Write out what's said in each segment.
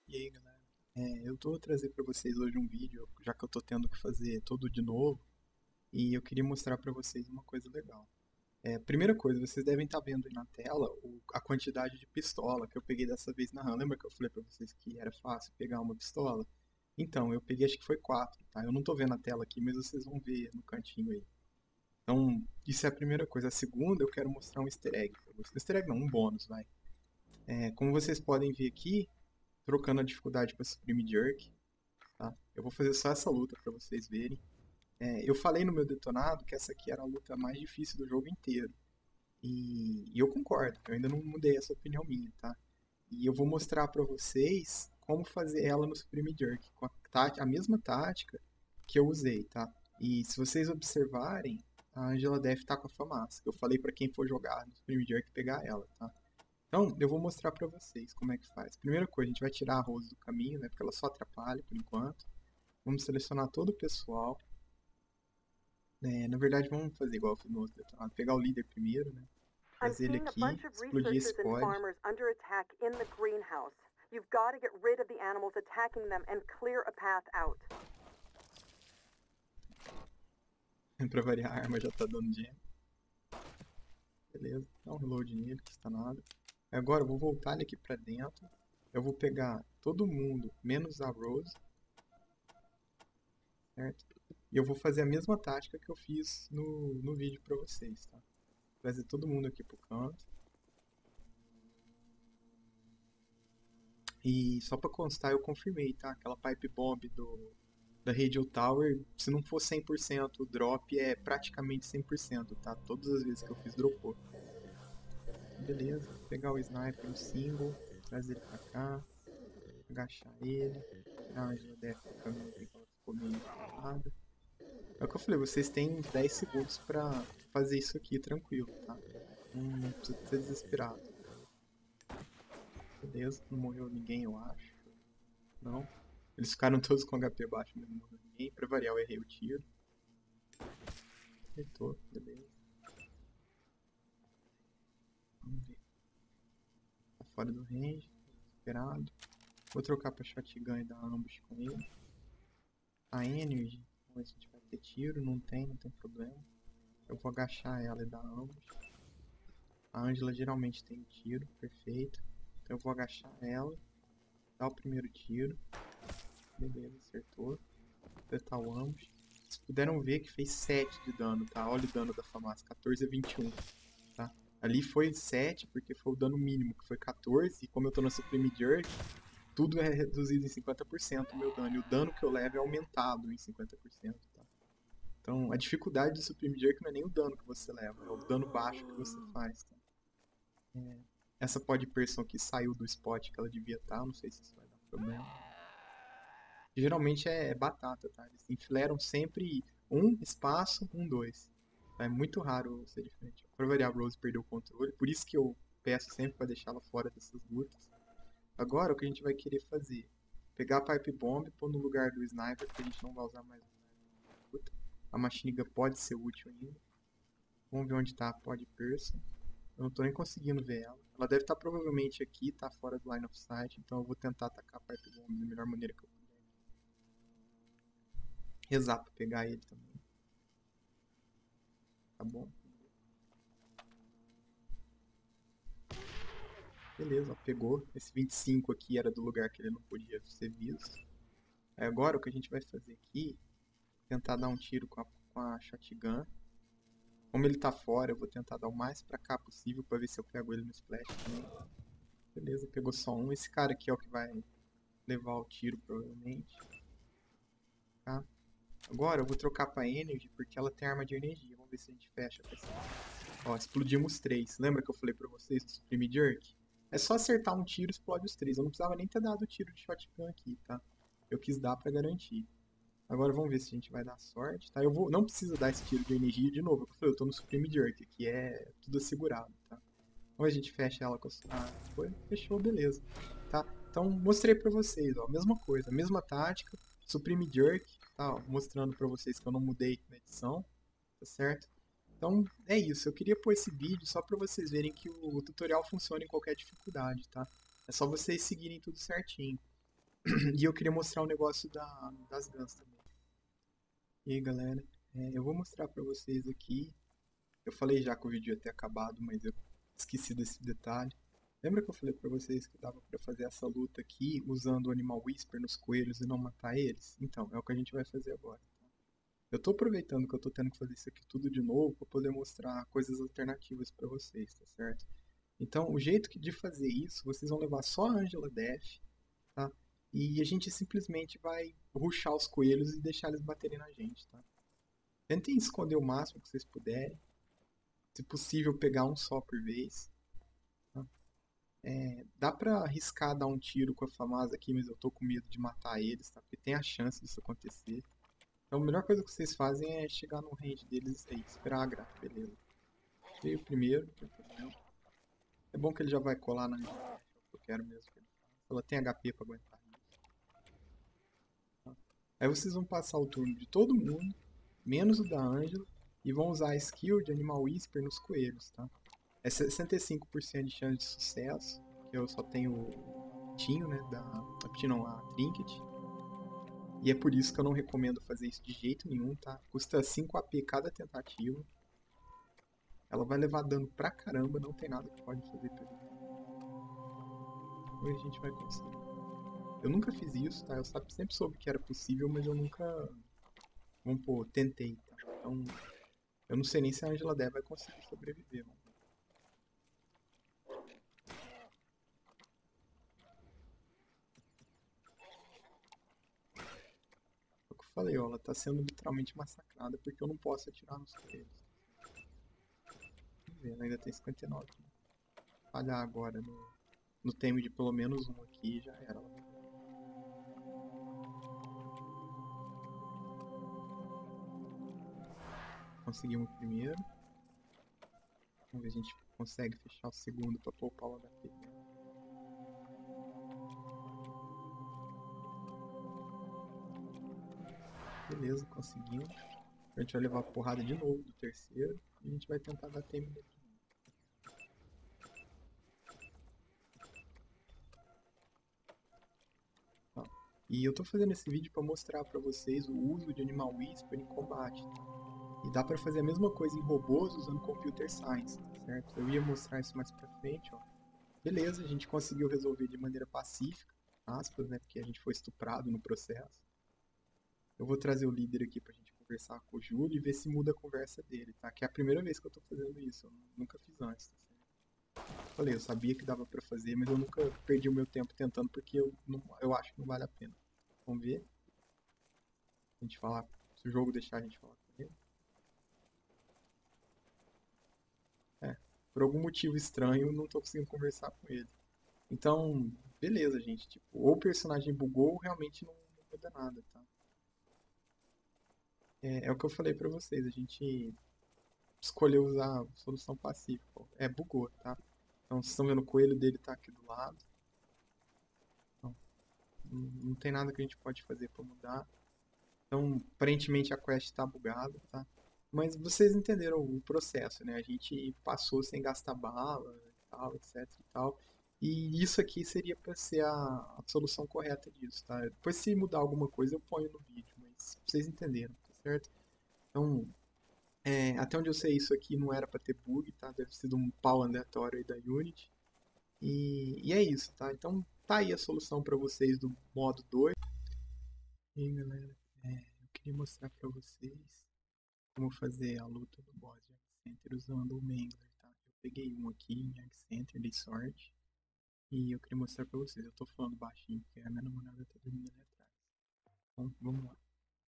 E aí, galera? Eu tô trazendo pra vocês hoje um vídeo, já que eu tô tendo que fazer tudo de novo, e eu queria mostrar pra vocês uma coisa legal. Primeira coisa, vocês devem estar vendo aí na tela a quantidade de pistola que eu peguei dessa vez na RAM. Lembra que eu falei pra vocês que era fácil pegar uma pistola? Então, eu peguei acho que foi quatro, tá? Eu não tô vendo a tela aqui, mas vocês vão ver no cantinho aí. Então, isso é a primeira coisa. A segunda, eu quero mostrar um easter egg pra vocês. Easter egg não, um bônus, vai. Como vocês podem ver aqui, trocando a dificuldade para Supreme Jerk, tá? Eu vou fazer só essa luta para vocês verem. Eu falei no meu detonado que essa aqui era a luta mais difícil do jogo inteiro. E eu concordo, eu ainda não mudei essa opinião minha, tá? E eu vou mostrar para vocês como fazer ela no Supreme Jerk, com a mesma tática que eu usei, tá? E se vocês observarem, a Angela deve estar com a Famasca. Eu falei para quem for jogar no Supreme Jerk pegar ela, tá? Então, eu vou mostrar pra vocês como é que faz. Primeira coisa, a gente vai tirar a Rose do caminho, né? Porque ela só atrapalha por enquanto. Vamos selecionar todo o pessoal. Na verdade, vamos fazer igual eu fiz no outro detonado. Pegar o líder primeiro, né? I'm Trazer ele seeing a aqui, bunch of explodir esse researchers and pod. farmers under attack in the greenhouse. You've got to get rid of the animals attacking them and clear a path out. Pra variar, a arma já tá dando jam. Beleza, dá um reload nele, que está nada. Agora eu vou voltar ele aqui pra dentro. Eu vou pegar todo mundo, menos a Rose. Certo? E eu vou fazer a mesma tática que eu fiz no vídeo pra vocês, tá? Trazer todo mundo aqui pro canto. E só pra constar, eu confirmei, tá? Aquela pipe bomb da Radio Tower, se não for 100%, o drop é praticamente 100%, tá? Todas as vezes que eu fiz, dropou. Beleza, vou pegar o sniper, o single, trazer ele pra cá, agachar ele, tirar a Angela Death do caminho aqui, que ela ficou meio errada. É o que eu falei, vocês têm 10 segundos pra fazer isso aqui tranquilo, tá? Não precisa ser desesperado. Beleza, não morreu ninguém, eu acho. Não. Eles ficaram todos com HP baixo, mas não morreu ninguém. Pra variar, eu errei o tiro. Acertou, beleza. Vamos ver. Tá fora do range, desesperado. Vou trocar pra shotgun e dar ambush com ele. A energy, vamos ver se a gente vai ter tiro. Não tem problema. Eu vou agachar ela e dar ambush. A Angela geralmente tem tiro, perfeito. Então eu vou agachar ela, dar o primeiro tiro. Beleza, acertou. Apertar o ambush. Vocês puderam ver que fez 7 de dano, tá? Olha o dano da FAMAS, 14 a 21, tá? Ali foi 7 porque foi o dano mínimo, que foi 14, e como eu tô no Supreme Jerk, tudo é reduzido em 50% o meu dano, e o dano que eu levo é aumentado em 50%, tá? Então, a dificuldade do Supreme Jerk não é nem o dano que você leva, é o dano baixo que você faz, tá? Essa pod person aqui saiu do spot que ela devia estar, não sei se isso vai dar problema. Geralmente é batata, tá? Eles enfileiram sempre um espaço, um, dois. É muito raro ser diferente. Pra variar, a Rose perdeu o controle, por isso que eu peço sempre pra deixá-la fora dessas lutas. Agora, o que a gente vai querer fazer? Pegar a Pipe Bomb, pôr no lugar do Sniper, porque a gente não vai usar mais o Sniper na luta. A Machine Gun pode ser útil ainda. Vamos ver onde tá a Pod Person. Eu não tô nem conseguindo ver ela. Ela deve estar provavelmente aqui, tá fora do line of sight, então eu vou tentar atacar a Pipe Bomb da melhor maneira que eu puder. Rezar pra pegar ele também. Tá bom? Beleza, ó, pegou. Esse 25 aqui era do lugar que ele não podia ser visto. Aí agora o que a gente vai fazer aqui, tentar dar um tiro com a shotgun. Como ele tá fora, eu vou tentar dar o mais pra cá possível pra ver se eu pego ele no splash também. Beleza, pegou só um. Esse cara aqui é o que vai levar o tiro, provavelmente. Tá? Agora eu vou trocar pra Energy, porque ela tem arma de energia. Vamos ver se a gente fecha com essa. Ó, explodimos 3. Lembra que eu falei pra vocês do Supreme Jerk? É só acertar um tiro e explode os 3. Eu não precisava nem ter dado o tiro de shotgun aqui, tá? Eu quis dar pra garantir. Agora vamos ver se a gente vai dar sorte, tá? Eu vou, não precisa dar esse tiro de energia de novo. Eu tô no Supreme Jerk, que é tudo assegurado, tá? Ou a gente fecha ela com a... Ah, foi, fechou, beleza. Tá? Então mostrei pra vocês, ó, mesma coisa, mesma tática, Supreme Jerk, tá? Ó, mostrando pra vocês que eu não mudei na edição, tá certo? Então é isso, eu queria pôr esse vídeo só pra vocês verem que o tutorial funciona em qualquer dificuldade, tá? É só vocês seguirem tudo certinho. E eu queria mostrar o negócio das guns também. E aí, galera, eu vou mostrar pra vocês aqui. Eu falei já que o vídeo ia ter acabado, mas eu esqueci desse detalhe. Lembra que eu falei pra vocês que dava pra fazer essa luta aqui usando o Animal Whisper nos coelhos e não matar eles? Então, é o que a gente vai fazer agora. Eu tô aproveitando que eu tô tendo que fazer isso aqui tudo de novo pra poder mostrar coisas alternativas pra vocês, tá certo? Então, o jeito de fazer isso, vocês vão levar só a Angela Death, tá? E a gente simplesmente vai rushar os coelhos e deixar eles baterem na gente, tá? Tentem esconder o máximo que vocês puderem. Se possível, pegar um só por vez. Tá? Dá pra arriscar dar um tiro com a Famasa aqui, mas eu tô com medo de matar eles, tá? Porque tem a chance disso acontecer. Então a melhor coisa que vocês fazem é chegar no range deles aí, esperar a grata, beleza. Veio primeiro, não tem problema. É bom que ele já vai colar na Angela, é o que eu quero mesmo que ele faça. Ela tem HP pra aguentar isso. Tá? Aí vocês vão passar o turno de todo mundo, menos o da Angela, e vão usar a skill de Animal Whisper nos coelhos, tá? É 65% de chance de sucesso, que eu só tenho o Tinho, né, a Trinket. E é por isso que eu não recomendo fazer isso de jeito nenhum, tá? Custa 5 AP cada tentativa. Ela vai levar dano pra caramba, não tem nada que pode fazer pra evitar. Hoje a gente vai conseguir. Eu nunca fiz isso, tá? Eu sempre soube que era possível, mas eu nunca, vamos pôr, tentei, tá? Então, eu não sei nem se a Angela Dev vai conseguir sobreviver, mano. É o que eu falei, ó, ela tá sendo literalmente massacrada porque eu não posso atirar nos coelhos. Vamos ver, ela ainda tem 59. Falhar agora no time de pelo menos um aqui, já era. Conseguimos o primeiro. Vamos ver se a gente consegue fechar o segundo pra poupar o HP dela. Beleza, conseguimos. A gente vai levar a porrada de novo do terceiro. E a gente vai tentar dar time dele de novo. Tá. E eu tô fazendo esse vídeo pra mostrar pra vocês o uso de Animal Whisper em combate. Tá? E dá pra fazer a mesma coisa em robôs usando Computer Science, tá certo? Eu ia mostrar isso mais pra frente, ó. Beleza, a gente conseguiu resolver de maneira pacífica, aspas, né? Porque a gente foi estuprado no processo. Eu vou trazer o líder aqui pra gente conversar com o Júlio e ver se muda a conversa dele, tá? Que é a primeira vez que eu tô fazendo isso, eu nunca fiz antes, tá certo? Falei, eu sabia que dava pra fazer, mas eu nunca perdi o meu tempo tentando porque eu acho que não vale a pena. Vamos ver? A gente falar, se o jogo deixar a gente falar com ele. Por algum motivo estranho, não tô conseguindo conversar com ele. Então, beleza, gente. Tipo, ou o personagem bugou ou realmente não muda nada, tá? É o que eu falei pra vocês, a gente escolheu usar a solução pacífica. Bugou, tá? Então, vocês estão vendo o coelho dele tá aqui do lado. Então, não tem nada que a gente pode fazer pra mudar. Então, aparentemente a quest tá bugada, tá? Mas vocês entenderam o processo, né? A gente passou sem gastar bala e tal, etc e tal. E isso aqui seria para ser a solução correta disso, tá? Depois se mudar alguma coisa eu ponho no vídeo, mas vocês entenderam, tá certo? Então, até onde eu sei isso aqui não era para ter bug, tá? Deve ter sido um pau aleatório aí da Unity. E é isso, tá? Então tá aí a solução para vocês do modo 2. E aí, galera, eu queria mostrar para vocês como fazer a luta do boss de Egg Center usando o Mangler, tá? Eu peguei um aqui em Egg Center, dei sorte. E eu queria mostrar pra vocês. Eu tô falando baixinho porque a minha namorada tá dormindo ali atrás. Então, vamos lá.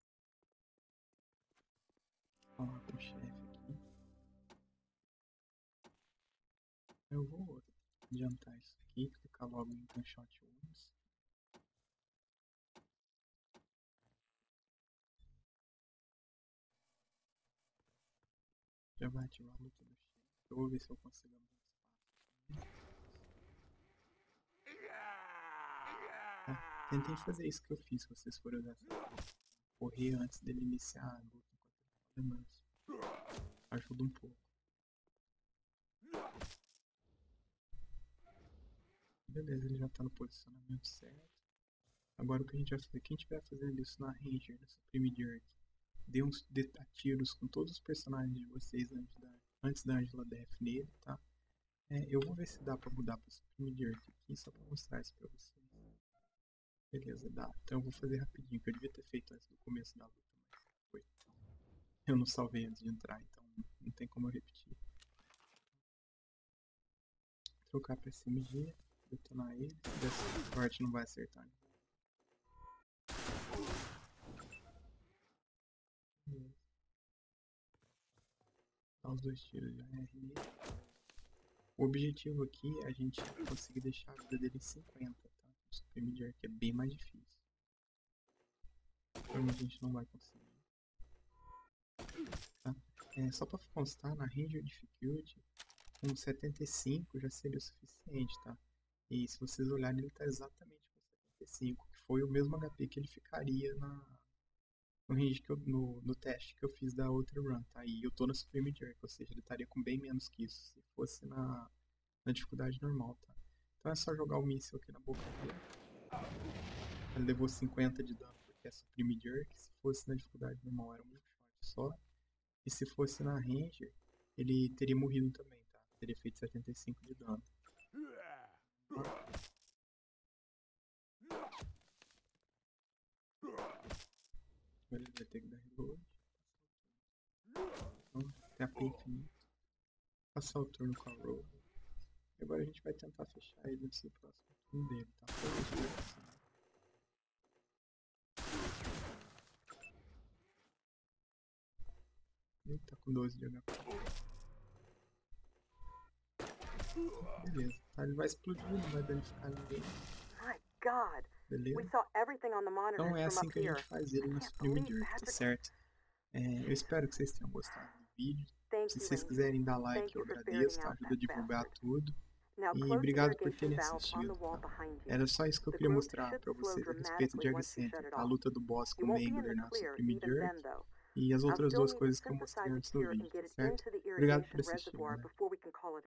Vamos lá pro chefe aqui. Eu vou adiantar isso aqui, clicar logo em Gunshot Wounds. Já vai ativar a luta do chefe. Eu vou ver se eu consigo abrir espaço. Tá? Tentem fazer isso que eu fiz se vocês forem usar essa. Correr antes dele iniciar a luta enquanto ele tá manso. Ajuda um pouco. Beleza, ele já tá no posicionamento certo. Agora o que a gente vai fazer? Quem estiver fazendo isso na Ranger, no Supreme Jerk, dê uns tiros com todos os personagens de vocês antes da Angela Death nele, tá? Eu vou ver se dá pra mudar pro Supreme Jerk aqui, só pra mostrar isso pra vocês. Beleza, dá. Então eu vou fazer rapidinho, que eu devia ter feito antes do começo da luta, mas foi. Eu não salvei antes de entrar, então não tem como eu repetir. Trocar pra SMG, detonar ele, dessa sorte não vai acertar. Dá os 2 tiros de AR nele. O objetivo aqui é a gente conseguir deixar a vida dele em 50, tá? O Supreme Jerk é bem mais difícil. Provavelmente a gente não vai conseguir. Tá? Só pra constar, na Ranger Difficulty, com 75 já seria o suficiente, tá? E se vocês olharem, ele tá exatamente com 75, que foi o mesmo HP que ele ficaria no range no teste que eu fiz da outra run, tá? E eu tô na Supreme Jerk, ou seja, ele estaria com bem menos que isso se fosse na dificuldade normal, tá? Então é só jogar o míssil aqui na boca dele. Ele levou 50 de dano porque é Supreme Jerk, se fosse na dificuldade normal era um shot só. E se fosse na Ranger, ele teria morrido também, tá? Teria feito 75 de dano. Agora ele vai ter que dar reload. Então, tem a infinito. Passar o turno com a roll. E agora a gente vai tentar fechar ele antes do próximo turno dele, tá? Ele tá com 12 de HP. Beleza, tá? Ele vai explodir, não vai danificar ninguém. Beleza? Então é assim que a gente faz ele no Supreme Jerk, tá certo? Eu espero que vocês tenham gostado do vídeo. Se vocês quiserem dar like, eu agradeço, tá? Ajuda a divulgar tudo. E obrigado por terem assistido, tá? Era só isso que eu queria mostrar pra vocês a respeito de Egg Center, tá? A luta do boss com o Mangler na Supreme Jerk e as outras duas coisas que eu mostrei antes no vídeo, tá certo? Obrigado por assistir, galera.